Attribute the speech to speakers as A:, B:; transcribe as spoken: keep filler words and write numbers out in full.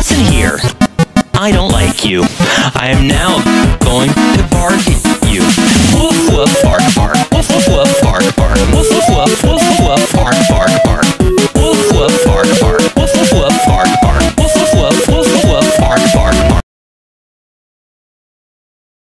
A: Listen here. I don't like you. I am now going to bargain